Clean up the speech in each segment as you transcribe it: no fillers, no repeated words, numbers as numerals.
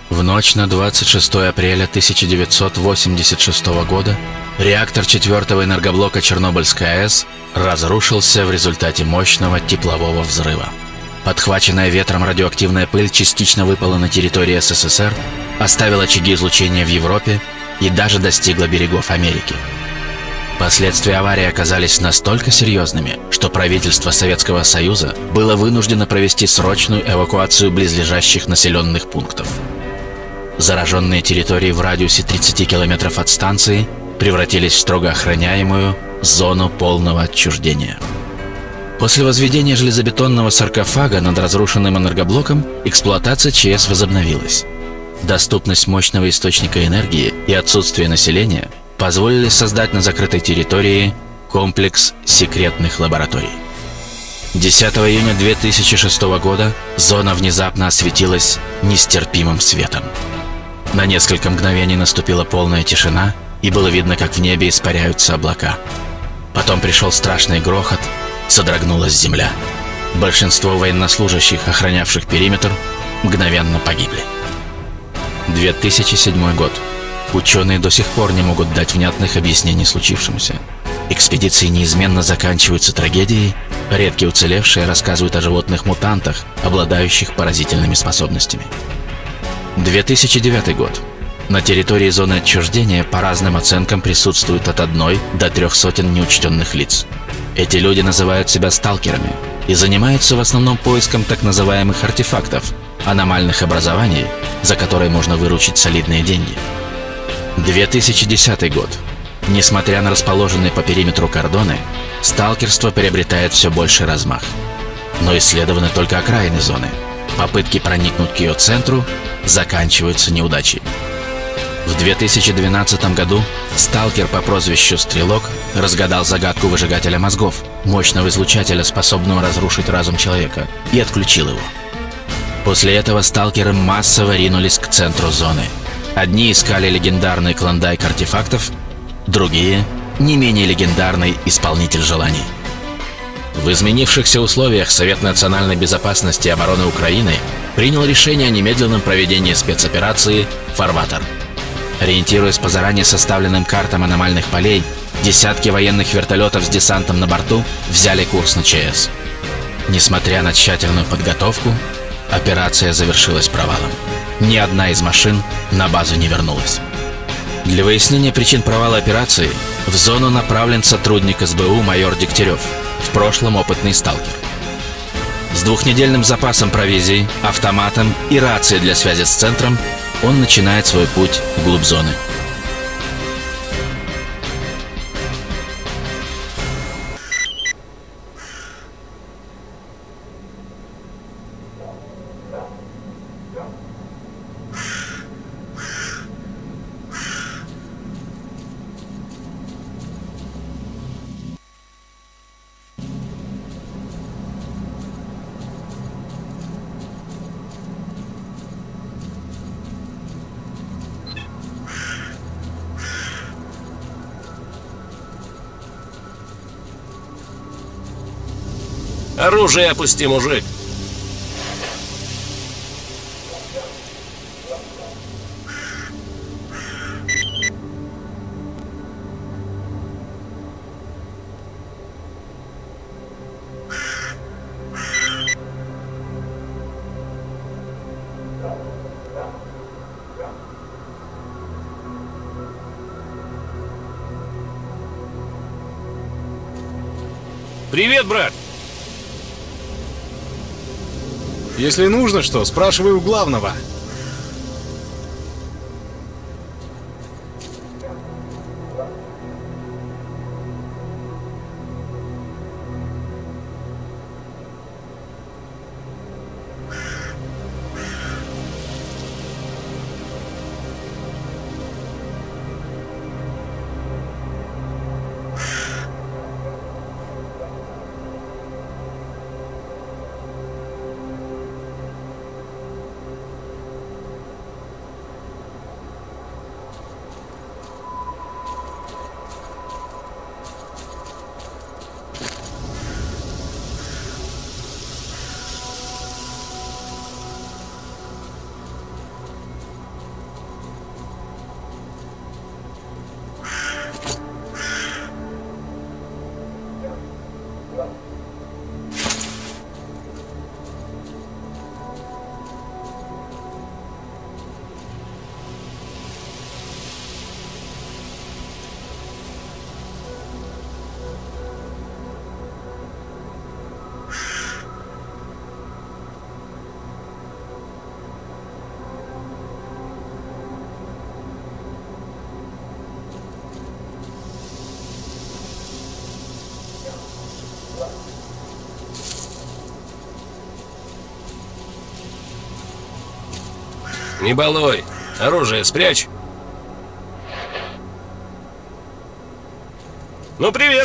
В ночь на 26 апреля 1986 года реактор 4-го энергоблока Чернобыльской АЭС разрушился в результате мощного теплового взрыва. Подхваченная ветром радиоактивная пыль частично выпала на территории СССР, оставила очаги излучения в Европе и даже достигла берегов Америки. Последствия аварии оказались настолько серьезными, что правительство Советского Союза было вынуждено провести срочную эвакуацию близлежащих населенных пунктов. Зараженные территории в радиусе 30 километров от станции превратились в строго охраняемую зону полного отчуждения. После возведения железобетонного саркофага над разрушенным энергоблоком эксплуатация ЧС возобновилась. Доступность мощного источника энергии и отсутствие населения позволили создать на закрытой территории комплекс секретных лабораторий. 10 июня 2006 года зона внезапно осветилась нестерпимым светом. На несколько мгновений наступила полная тишина, и было видно, как в небе испаряются облака. Потом пришел страшный грохот, содрогнулась земля. Большинство военнослужащих, охранявших периметр, мгновенно погибли. 2007 год. Ученые до сих пор не могут дать внятных объяснений случившемуся. Экспедиции неизменно заканчиваются трагедией, редкие уцелевшие рассказывают о животных-мутантах, обладающих поразительными способностями. 2009 год. На территории зоны отчуждения по разным оценкам присутствует от 1 до 3 сотен неучтенных лиц. Эти люди называют себя сталкерами и занимаются в основном поиском так называемых артефактов, аномальных образований, за которые можно выручить солидные деньги. 2010 год. Несмотря на расположенные по периметру кордоны, сталкерство приобретает все больший размах. Но исследованы только окраины зоны. Попытки проникнуть к ее центру заканчиваются неудачей. В 2012 году сталкер по прозвищу Стрелок разгадал загадку выжигателя мозгов, мощного излучателя, способного разрушить разум человека, и отключил его. После этого сталкеры массово ринулись к центру зоны. Одни искали легендарный клондайк артефактов, другие – не менее легендарный исполнитель желаний. В изменившихся условиях Совет национальной безопасности и обороны Украины принял решение о немедленном проведении спецоперации «Фарватер». Ориентируясь по заранее составленным картам аномальных полей, десятки военных вертолетов с десантом на борту взяли курс на ЧС. Несмотря на тщательную подготовку, операция завершилась провалом. Ни одна из машин на базу не вернулась. Для выяснения причин провала операции в зону направлен сотрудник СБУ майор Дегтярев, в прошлом опытный сталкер. С двухнедельным запасом провизии, автоматом и рацией для связи с центром он начинает свой путь вглубь зоны. Оружие опусти, мужик. Привет, брат. Если нужно что, спрашивай у главного. Не балуй. Оружие спрячь. Ну, привет.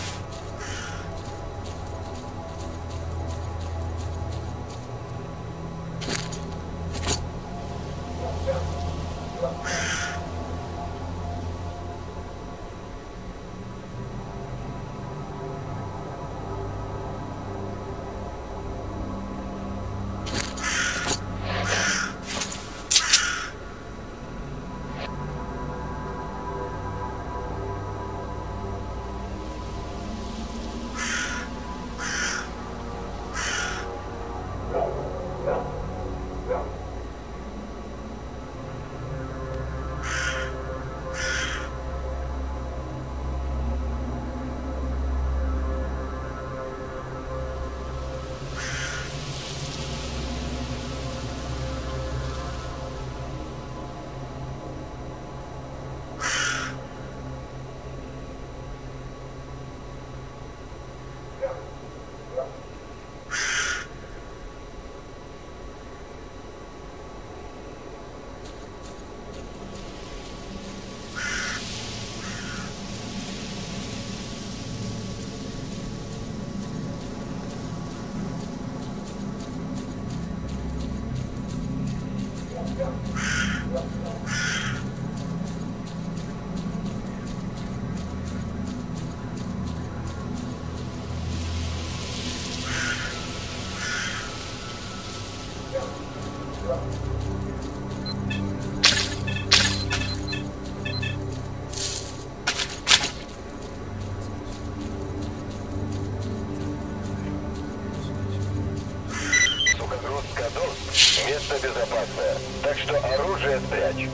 Место безопасное, так что оружие спрячь.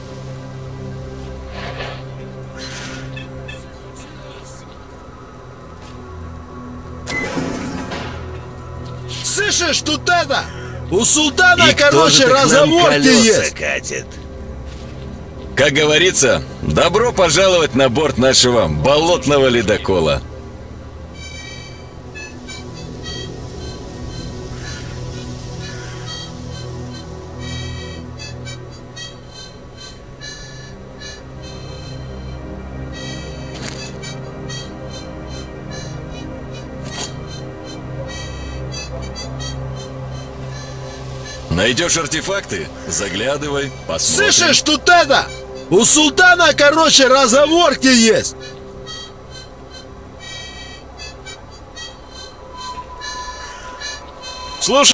Слышишь, тут это? У султана, И кто же короче, так нам разговорки колеса есть. катит? Как говорится, добро пожаловать на борт нашего болотного ледокола. Найдешь артефакты? Заглядывай, посмотрим. Слышишь, тут это? У султана, короче, разговорки есть. Слушай.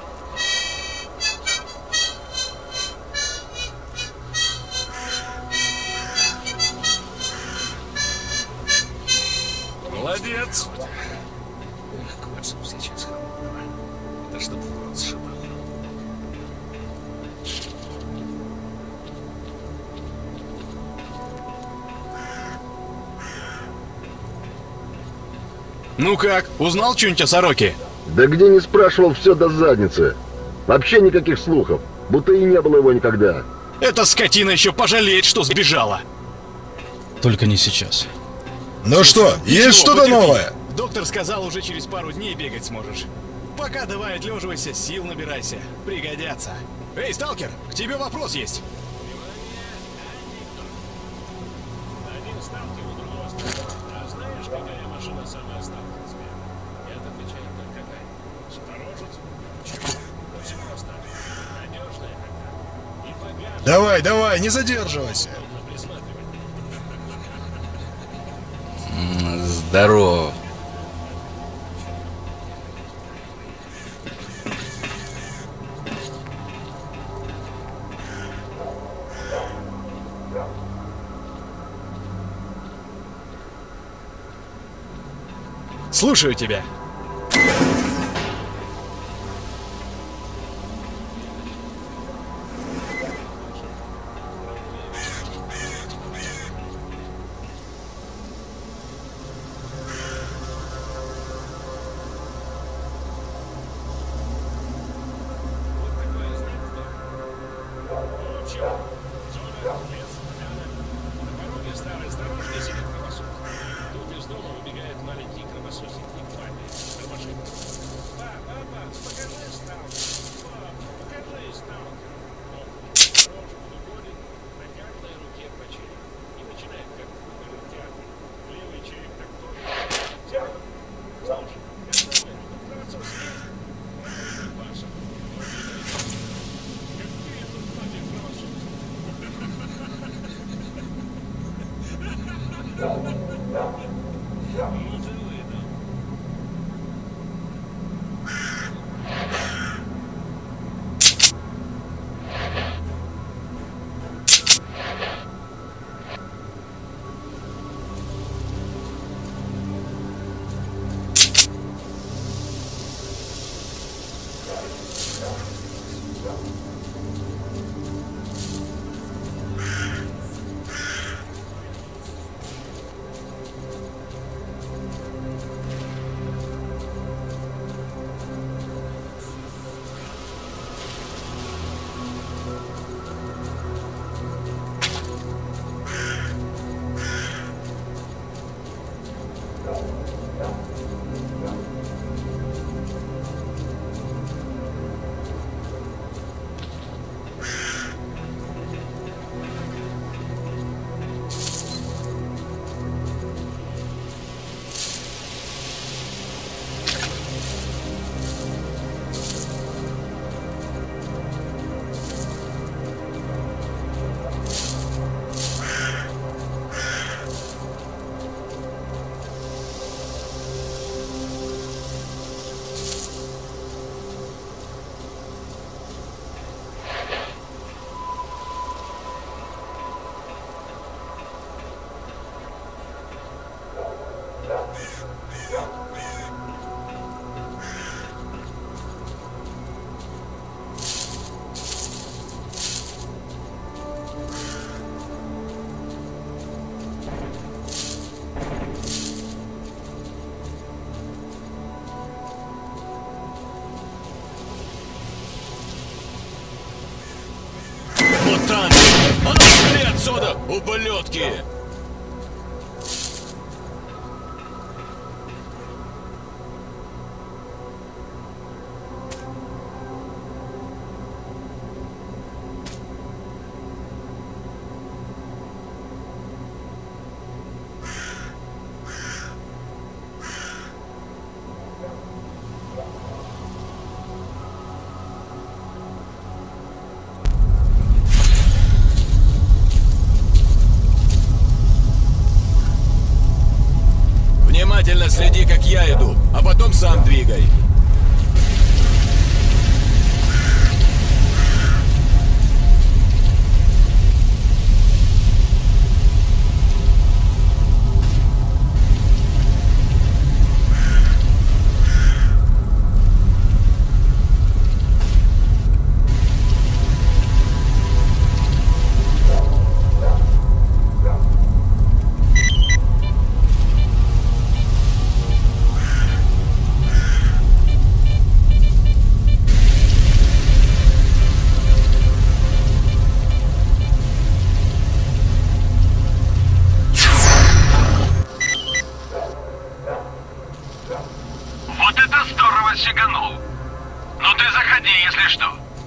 Молодец. Квасом сейчас холодного. Это чтоб в рот сшибало. Ну как, узнал что-нибудь о сороке? Да где не спрашивал, все до задницы. Вообще никаких слухов, будто и не было его никогда. Эта скотина еще пожалеет, что сбежала. Только не сейчас. Ну что, есть что-то потерпи. новое? Доктор сказал, уже через пару дней бегать сможешь. Пока давай отлеживайся, сил набирайся. Пригодятся. Эй, сталкер, к тебе вопрос есть. Один сталкер у другого сталкера. А знаешь, какая машина самая сталкерская? Нет, отвечает только какая. Сторожец. Почему? Да все просто. Надежная какая. И багаж. Давай, давай, не задерживайся. Нужно присматривать. Здорово. Слушаю тебя. Старый осторожный сидит кровосос. Тут из дома выбегает маленький кровососик. Мутанты! А ну шли отсюда, ублюдки! Внимательно следи, как я иду, а потом сам двигай. Вот это здорово сиганул. Ну ты заходи, если что.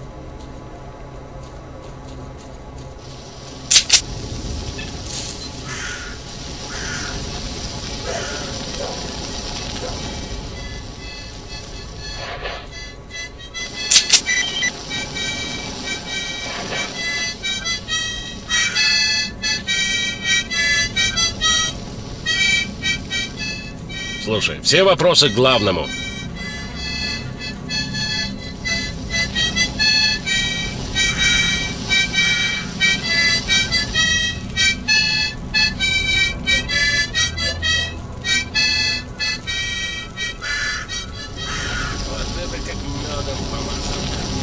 Слушай, все вопросы к главному. Вот это как медом помазано.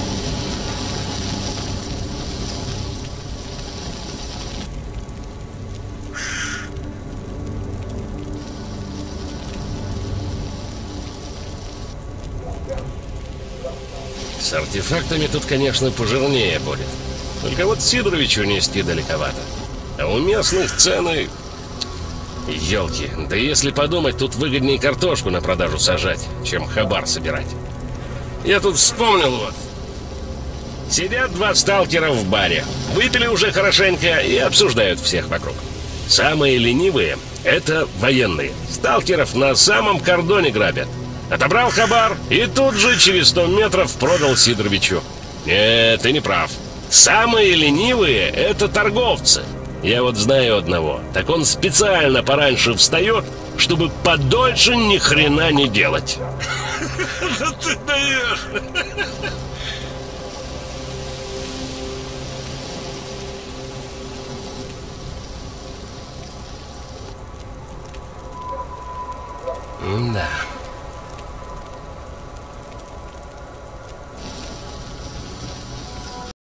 С артефактами тут, конечно, пожирнее будет. Только вот Сидоровичу нести далековато. А у местных цены... Ёлки, да если подумать, тут выгоднее картошку на продажу сажать, чем хабар собирать. Я тут вспомнил вот. Сидят два сталкера в баре. Выпили уже хорошенько и обсуждают всех вокруг. Самые ленивые — это военные. Сталкеров на самом кордоне грабят. Отобрал хабар и тут же через 100 метров продал Сидоровичу. Нет, ты не прав. Самые ленивые — это торговцы. Я вот знаю одного. Так он специально пораньше встает, чтобы подольше ни хрена не делать. Ты даешь! Да.